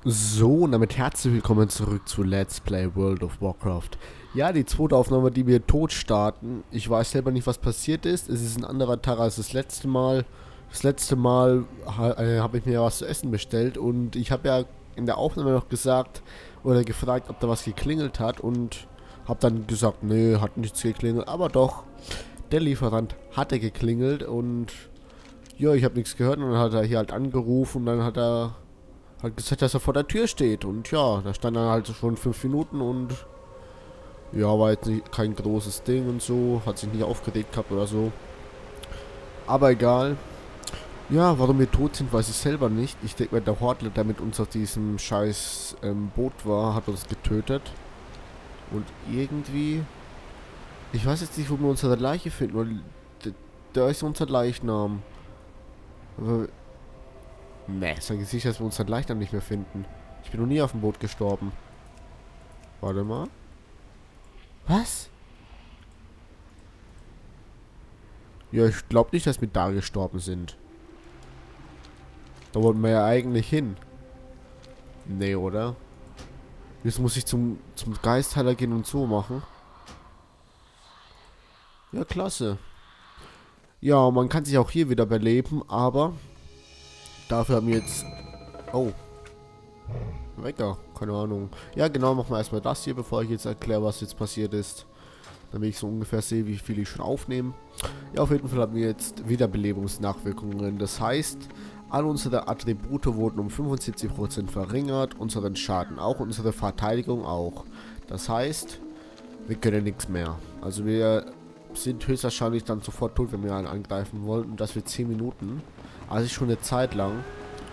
So, und damit herzlich willkommen zurück zu Let's Play World of Warcraft. Ja, die zweite Aufnahme, die wir tot starten. Ich weiß selber nicht, was passiert ist. Es ist ein anderer Tag als das letzte Mal. Das letzte Mal habe ich mir was zu essen bestellt und ich habe ja in der Aufnahme noch gesagt oder gefragt, ob da was geklingelt hat und habe dann gesagt, nö, hat nichts geklingelt, aber doch, der Lieferant hatte geklingelt und ja, ich habe nichts gehört und dann hat er hier halt angerufen und dann hat er halt gesagt, dass er vor der Tür steht. Und ja, da stand dann halt schon 5 Minuten und ja, war jetzt nicht, kein großes Ding und so. Hat sich nicht aufgeregt gehabt oder so. Aber egal. Ja, warum wir tot sind, weiß ich selber nicht. Ich denke mal, der Hortler, der mit uns auf diesem scheiß Boot war, hat uns getötet. Und irgendwie... Ich weiß jetzt nicht, wo wir unsere Leiche finden, weil da ist unser Leichnam. Aber ne, sein Gesicht, dass wir unseren Leichnam nicht mehr finden. Ich bin noch nie auf dem Boot gestorben. Warte mal. Was? Ja, ich glaube nicht, dass wir da gestorben sind. Da wollten wir ja eigentlich hin. Nee, oder? Jetzt muss ich zum Geistheiler gehen und so machen. Ja, klasse. Ja, man kann sich auch hier wieder beleben, aber dafür haben wir jetzt... Oh. Wecker, keine Ahnung. Ja, genau, machen wir erstmal das hier, bevor ich jetzt erkläre, was jetzt passiert ist. Damit ich so ungefähr sehe, wie viel ich schon aufnehme. Ja, auf jeden Fall haben wir jetzt Wiederbelebungsnachwirkungen. Das heißt, alle unsere Attribute wurden um 75% verringert, unseren Schaden auch, unsere Verteidigung auch. Das heißt, wir können nichts mehr. Also wir sind höchstwahrscheinlich dann sofort tot, wenn wir einen angreifen wollten. Und das für 10 Minuten. Also schon eine Zeit lang.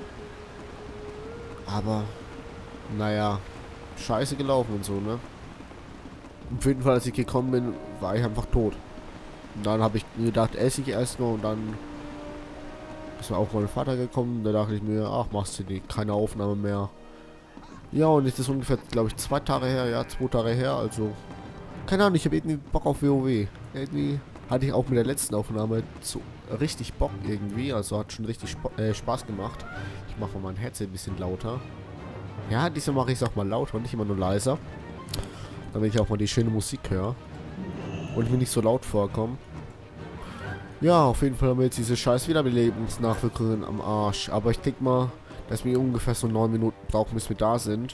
Aber... Naja, scheiße gelaufen und so, ne? Auf jeden Fall, als ich gekommen bin, war ich einfach tot. Und dann habe ich mir gedacht, esse ich erstmal und dann ist auch mein Vater gekommen. Da dachte ich mir, ach, machst du die, keine Aufnahme mehr. Ja, und jetzt ist ungefähr, glaube ich, 2 Tage her, ja, 2 Tage her, also... Keine Ahnung, ich habe irgendwie Bock auf WoW. Irgendwie hatte ich auch mit der letzten Aufnahme so richtig Bock irgendwie, also hat schon richtig Spaß gemacht. Ich mache mal mein Headset ein bisschen lauter. Ja, diesmal mache ich es auch mal lauter und nicht immer nur leiser. Damit ich auch mal die schöne Musik höre. Und mir nicht so laut vorkomme. Ja, auf jeden Fall haben wir jetzt diese scheiß Wiederbelebensnachwirkungen am Arsch. Aber ich denke mal, dass wir ungefähr so 9 Minuten brauchen, bis wir da sind.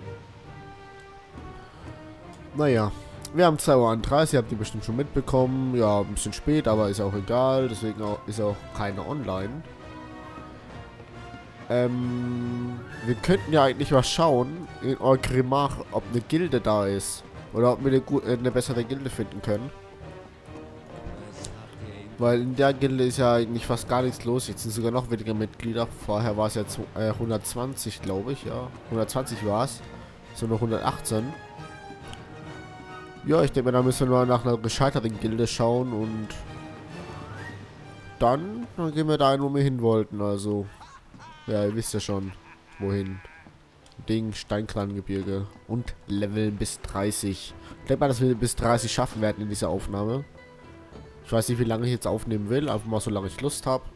Naja, wir haben 2:31 Uhr, habt ihr bestimmt schon mitbekommen. Ja, ein bisschen spät, aber ist auch egal. Deswegen ist auch keine online. Wir könnten ja eigentlich mal schauen in Orgrimmar, ob eine Gilde da ist. Oder ob wir eine bessere Gilde finden können. Weil in der Gilde ist ja eigentlich fast gar nichts los. Jetzt sind sogar noch weniger Mitglieder. Vorher war es ja 120, glaube ich, ja. 120 war es. So nur 118. Ja, ich denke mir, da müssen wir mal nach einer gescheiterten Gilde schauen und dann gehen wir dahin, wo wir hin wollten, also... Ja, ihr wisst ja schon, wohin. Ding, Steinkrangebirge. Und Level bis 30. Ich denke mal, dass wir bis 30 schaffen werden in dieser Aufnahme. Ich weiß nicht, wie lange ich jetzt aufnehmen will. Einfach mal, solange ich Lust habe.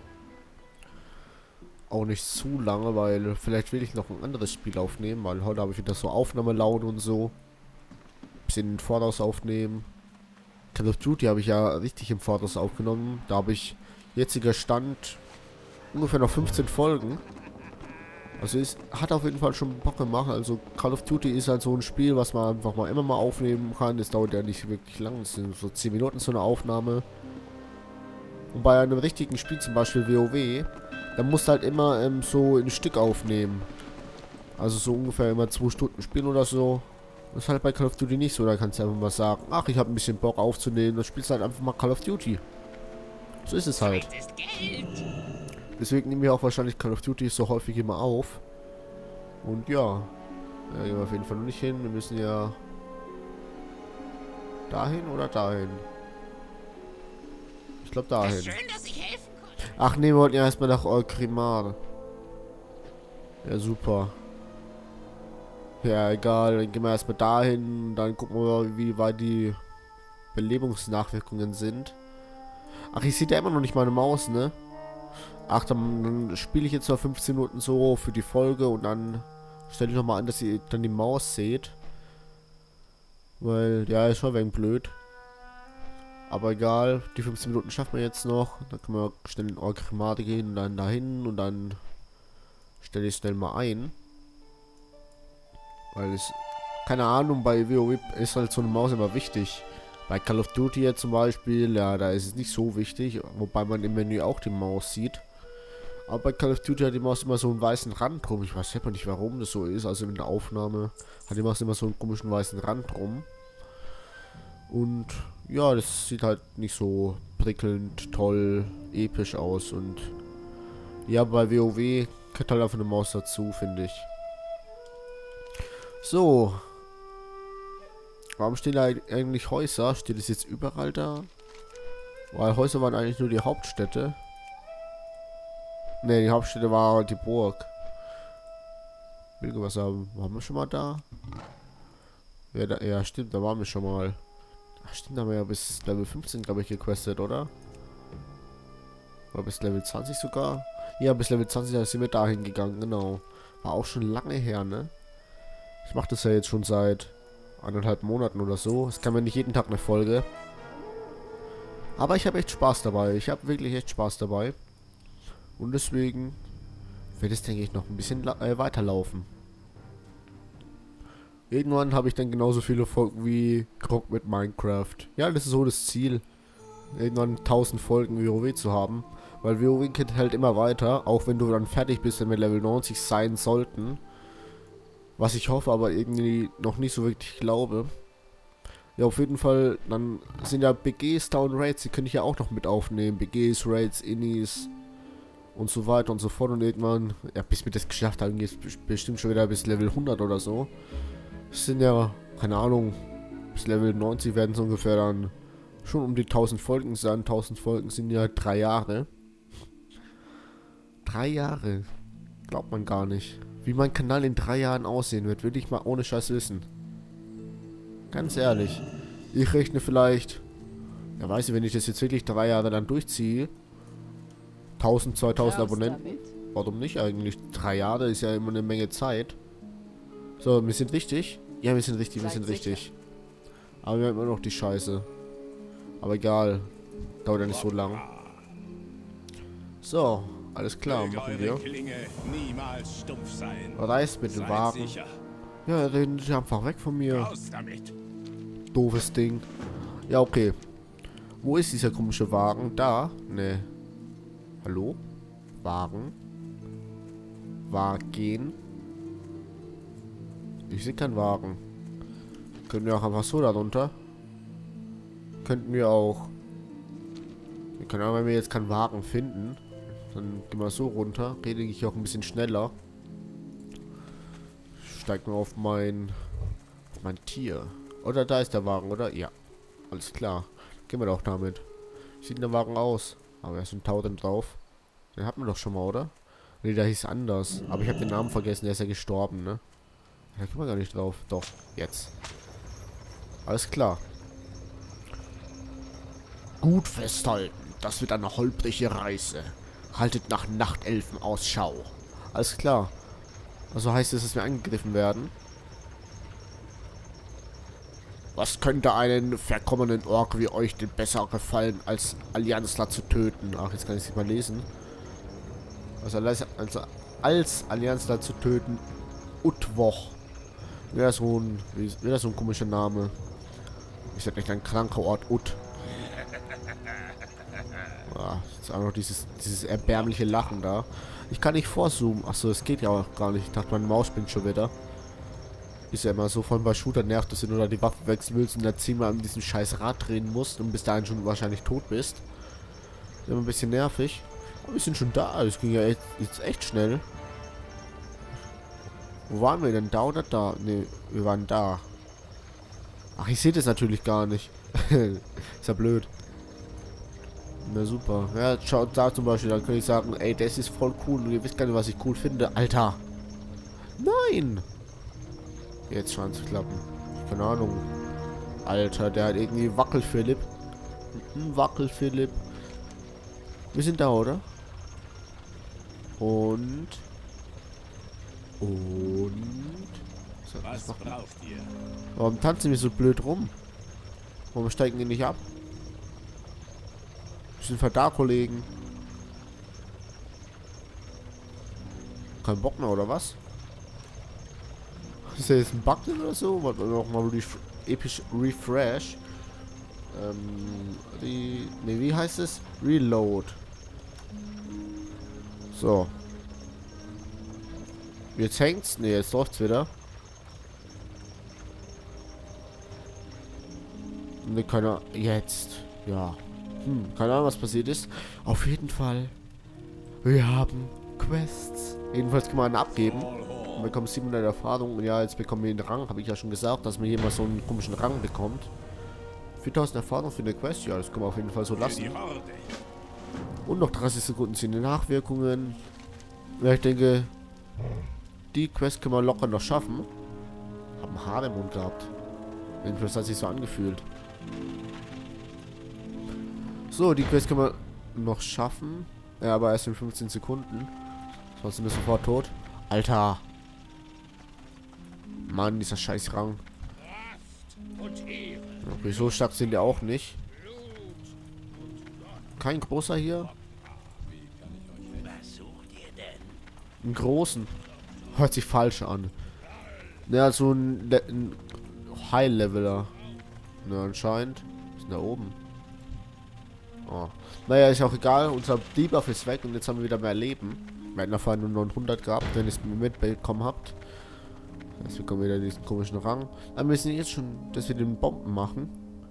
Auch nicht zu lange, weil vielleicht will ich noch ein anderes Spiel aufnehmen. Weil heute habe ich wieder so Aufnahmelaune und so. Bisschen im Voraus aufnehmen. Call of Duty habe ich ja richtig im Voraus aufgenommen. Da habe ich jetziger Stand... ungefähr noch 15 Folgen. Also es hat auf jeden Fall schon Bock gemacht. Also Call of Duty ist halt so ein Spiel, was man einfach mal immer mal aufnehmen kann. Das dauert ja nicht wirklich lang. Es sind so 10 Minuten so eine Aufnahme. Und bei einem richtigen Spiel, zum Beispiel WoW, dann musst du halt immer so ein Stück aufnehmen. Also so ungefähr immer 2 Stunden spielen oder so. Das ist halt bei Call of Duty nicht so. Da kannst du einfach mal sagen, ach, ich habe ein bisschen Bock aufzunehmen. Dann spielst du halt einfach mal Call of Duty. So ist es halt. Deswegen nehmen wir auch wahrscheinlich Call of Duty so häufig immer auf. Und ja. Da gehen wir auf jeden Fall noch nicht hin. Wir müssen ja... dahin oder dahin? Ich glaube dahin. Schön, dass ich helfen konnte. Ach nee, wir wollten ja erstmal nach Orgrimmar. Ja, super. Ja, egal. Dann gehen wir erstmal dahin. Dann gucken wir mal, wie weit die Belebungsnachwirkungen sind. Ach, ich sehe da immer noch nicht meine Maus, ne? Ach, dann spiele ich jetzt noch 15 Minuten so für die Folge und dann Stell dich nochmal an, dass ihr dann die Maus seht. Weil, ja, ist schon ein wenig blöd. Aber egal, die 15 Minuten schaffen wir jetzt noch. Dann können wir schnell in Orgrimmade gehen und dann dahin und dann stelle ich schnell mal ein. Weil es, keine Ahnung, bei WoW ist halt so eine Maus immer wichtig. Bei Call of Duty jetzt zum Beispiel, ja, da ist es nicht so wichtig, wobei man im Menü auch die Maus sieht. Aber bei Call of Duty hat die Maus immer so einen weißen Rand drum. Ich weiß selber nicht, warum das so ist. Also in der Aufnahme hat die Maus immer so einen komischen weißen Rand drum. Und ja, das sieht halt nicht so prickelnd, toll, episch aus. Und ja, bei WoW gehört halt einfach eine Maus dazu, finde ich. So. Warum stehen da eigentlich Häuser? Steht es jetzt überall da? Weil Häuser waren eigentlich nur die Hauptstädte. Ne, die Hauptstädte war die Burg. Wilgewasser, waren wir schon mal da? Ja, ja, stimmt, da waren wir schon mal. Ach, stimmt, da haben wir ja bis Level 15, glaube ich, gequestet, oder? Oder bis Level 20 sogar? Ja, bis Level 20 sind wir dahin gegangen, genau. War auch schon lange her, ne? Ich mache das ja jetzt schon seit 1,5 Monaten oder so. Es kann mir nicht jeden Tag eine Folge. Aber ich habe echt Spaß dabei. Ich habe wirklich echt Spaß dabei. Und deswegen wird es, denke ich, noch ein bisschen weiterlaufen. Irgendwann habe ich dann genauso viele Folgen wie Krog mit Minecraft. Ja, das ist so das Ziel. Irgendwann 1000 Folgen WoW zu haben. Weil WoW geht halt immer weiter. Auch wenn du dann fertig bist, wenn wir Level 90 sein sollten. Was ich hoffe, aber irgendwie noch nicht so wirklich glaube. Ja, auf jeden Fall, dann sind ja BGs da und Raids, die könnte ich ja auch noch mit aufnehmen. BGs, Raids, Innis und so weiter und so fort. Und irgendwann, ja, bis wir das geschafft haben, geht es bestimmt schon wieder bis Level 100 oder so. Es sind ja, keine Ahnung, bis Level 90 werden es ungefähr dann schon um die 1000 Folgen sein. 1000 Folgen sind ja 3 Jahre. 3 Jahre. Glaubt man gar nicht. Wie mein Kanal in 3 Jahren aussehen wird, würde ich mal ohne Scheiß wissen. Ganz ehrlich. Ich rechne vielleicht, ja weiß ich, wenn ich das jetzt wirklich 3 Jahre dann durchziehe, 1000, 2000 Abonnenten. Warum nicht eigentlich? 3 Jahre ist ja immer eine Menge Zeit. So, wir sind richtig. Ja, wir sind richtig, wir sind richtig. Aber wir haben immer noch die Scheiße. Aber egal. Dauert ja nicht so lang. So, alles klar, machen wir. Reist mit dem Wagen. Ja, reden Sie einfach weg von mir. Doofes Ding. Ja, okay. Wo ist dieser komische Wagen? Da? Ne. Hallo? Wagen? Wagen? Ich sehe keinen Wagen. Können wir auch einfach so darunter? Könnten wir auch... Wir können aber, wenn wir jetzt keinen Wagen finden, dann gehen wir so runter. Rede ich auch ein bisschen schneller. Steigt mal auf mein Tier. Oder da ist der Wagen, oder? Ja. Alles klar. Gehen wir doch damit. Wie sieht der Wagen aus? Aber er ist ein Tau drauf. Den hatten wir doch schon mal, oder? Ne, der hieß anders. Aber ich habe den Namen vergessen. Der ist ja gestorben, ne? Da können wir gar nicht drauf. Doch, jetzt. Alles klar. Gut festhalten. Das wird eine holprige Reise. Haltet nach Nachtelfen Ausschau. Alles klar. Also heißt es, dass wir angegriffen werden. Was könnte einen verkommenen Ork wie euch denn besser gefallen, als Allianzler zu töten? Ach, jetzt kann ich es nicht mal lesen. Also als Allianzler zu töten. Utwoch. Wäre so ein komischer Name. Ist ja echt ein kranker Ort, Ut. Ah, jetzt auch noch dieses erbärmliche Lachen da. Ich kann nicht vorzoomen. Achso, es geht ja auch gar nicht. Ich dachte, meine Maus spinnt schon wieder. Ist ja immer so, vor allem bei Shooter nervt, dass du nur da die Waffe wechseln willst und dann 10-mal an diesem scheiß Rad drehen musst und bis dahin schon wahrscheinlich tot bist. Ist immer ein bisschen nervig. Aber wir sind schon da. Das ging ja jetzt echt schnell. Wo waren wir denn? Da oder da? Ne, wir waren da. Ach, ich sehe das natürlich gar nicht. Ist ja blöd. Na super. Ja, schaut da zum Beispiel, dann könnte ich sagen, ey, das ist voll cool und ihr wisst gar nicht, was ich cool finde. Alter! Nein! Jetzt scheint es klappen. Keine Ahnung. Alter, der hat irgendwie Wackel-Philipp. Wackel-Philipp. Wir sind da, oder? Und... Was braucht ihr? Warum tanzen wir so blöd rum? Warum steigen die nicht ab? Sind wir da, Kollegen? Kein Bock mehr, oder was? Ist ja jetzt ein Bug drin oder so? Warte noch mal episch Refresh. Ne, wie heißt es? Reload. So. Jetzt hängt's. Ne, jetzt läuft's wieder. Ne, keine Ahnung. Jetzt. Ja. Keine Ahnung, was passiert ist. Auf jeden Fall. Wir haben Quests. Jedenfalls kann man einen abgeben. Und bekommen 700 Erfahrung. Und ja, jetzt bekommen wir den Rang. Habe ich ja schon gesagt, dass man hier mal so einen komischen Rang bekommt. 4000 Erfahrung für eine Quest. Ja, das können wir auf jeden Fall so lassen. Und noch 30 Sekunden sind die Nachwirkungen. Ja, ich denke, die Quest können wir locker noch schaffen. Hab ein Haar im Mund gehabt. Jedenfalls hat sich so angefühlt. So, die Quest können wir noch schaffen. Ja, aber erst in 15 Sekunden. Sonst sind wir sofort tot. Alter. Mann, dieser scheiß Rang. Okay, so stark sind die auch nicht. Kein großer hier. Einen großen. Hört sich falsch an. Ja, so ein High-Leveler. Na, anscheinend. Ist da oben. Oh. Naja, ist auch egal. Unser Debuff ist weg und jetzt haben wir wieder mehr Leben. Wir hatten vorher nur 900 gehabt, wenn ihr es mitbekommen habt. Jetzt bekommen wir wieder diesen komischen Rang. Aber wir müssen jetzt schon, dass wir den Bomben machen.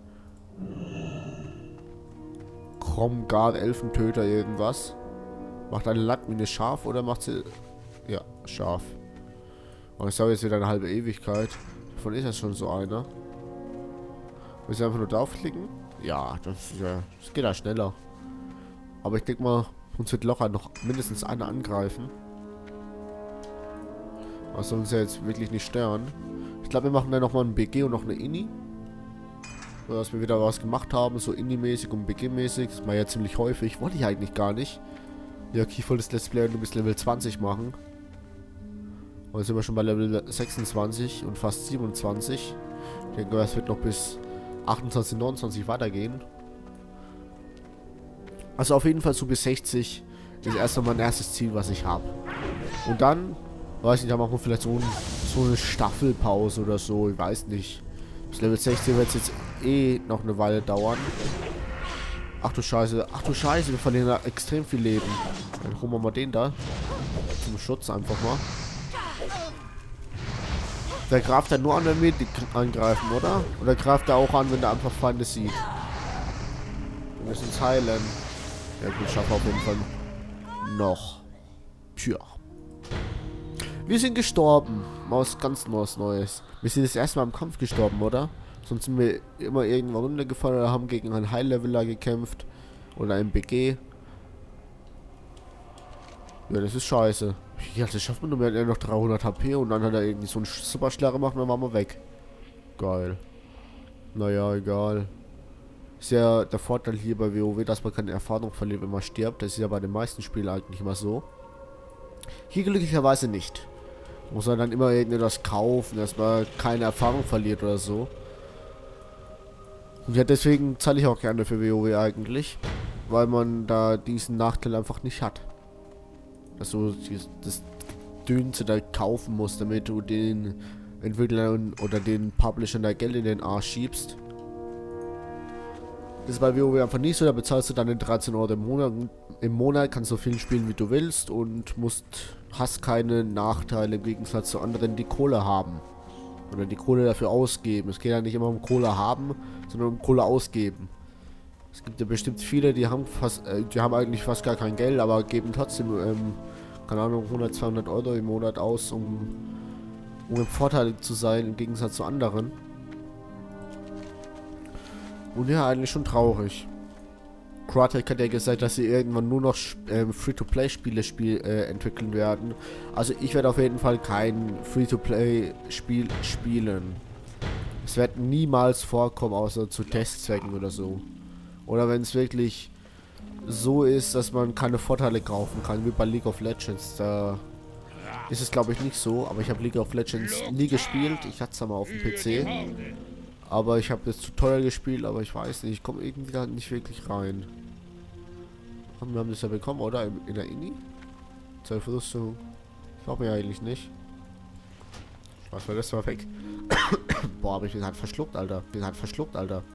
Kromgard, Elfentöter, irgendwas. Macht eine Landmine scharf oder macht sie... Ja, scharf. Und ich sage jetzt wieder eine halbe Ewigkeit. Davon ist ja schon so einer. Müssen wir einfach nur draufklicken? Ja, das geht ja schneller. Aber ich denke mal, uns wird locker noch mindestens einer angreifen. Das soll uns ja jetzt wirklich nicht stören. Ich glaube, wir machen dann nochmal ein BG und noch eine Inni. So, dass wir wieder was gemacht haben, so Inni-mäßig und BG-mäßig. Das war ja ziemlich häufig. Wollte ich eigentlich gar nicht. Ja, ich wollte das Let's Play nur bis Level 20 machen. Und jetzt sind wir schon bei Level 26 und fast 27. Ich denke, es wird noch bis 28, 29 weitergehen. Also auf jeden Fall so bis 60 ist erstmal mein erstes Ziel, was ich habe. Und dann, weiß nicht, da machen wir vielleicht so eine Staffelpause oder so, ich weiß nicht. Bis Level 60 wird es jetzt eh noch eine Weile dauern. Ach du Scheiße, wir verlieren da extrem viel Leben. Dann holen wir mal den da. Zum Schutz einfach mal. Der greift dann nur an, wenn wir die angreifen, oder? Oder greift er auch an, wenn der einfach Feinde sieht? Wir müssen uns heilen. Ja gut, schaffen auf jeden Fall noch. Tja. Wir sind gestorben. Mal ganz Neues. Wir sind das erste Mal im Kampf gestorben, oder? Sonst sind wir immer irgendwo runtergefallen oder haben gegen einen High-Leveler gekämpft. Oder einen BG. Ja, das ist scheiße. Ja, das schafft man nur mehr noch 300 HP und dann hat er irgendwie so einen Superschlag gemacht und dann waren wir weg. Geil. Naja, egal. Ist ja der Vorteil hier bei WoW, dass man keine Erfahrung verliert, wenn man stirbt. Das ist ja bei den meisten Spielen eigentlich immer so. Hier glücklicherweise nicht. Muss man dann immer irgendetwas kaufen, dass man keine Erfahrung verliert oder so. Und ja, deswegen zahle ich auch gerne für WoW eigentlich. Weil man da diesen Nachteil einfach nicht hat. Dass du das Dünste da kaufen musst, damit du den Entwicklern oder den Publishern da Geld in den Arsch schiebst. Das ist bei WoW einfach nicht so, da bezahlst du dann 13 Euro im Monat. Im Monat kannst du so viel spielen, wie du willst und hast keine Nachteile im Gegensatz zu anderen, die Kohle haben. Oder die Kohle dafür ausgeben. Es geht ja nicht immer um Kohle haben, sondern um Kohle ausgeben. Es gibt ja bestimmt viele, die haben eigentlich fast gar kein Geld, aber geben trotzdem, keine Ahnung, 100, 200 Euro im Monat aus, um im Vorteil zu sein, im Gegensatz zu anderen. Und ja, eigentlich schon traurig. Crytek hat ja gesagt, dass sie irgendwann nur noch Free-to-Play-Spiele entwickeln werden. Also ich werde auf jeden Fall kein Free-to-Play-Spiel spielen. Es wird niemals vorkommen, außer zu Testzwecken oder so. Oder wenn es wirklich so ist, dass man keine Vorteile kaufen kann, wie bei League of Legends. Da ist es glaube ich nicht so, aber ich habe League of Legends nie gespielt. Ich hatte es mal auf dem PC. Aber ich habe das Tutorial gespielt, aber ich weiß nicht, ich komme irgendwie da nicht wirklich rein. Wir haben das ja bekommen, oder? In der Ini? 12 Rüstung. Ich glaube ja eigentlich nicht. Was war das? War weg. Boah, aber ich bin halt verschluckt, Alter.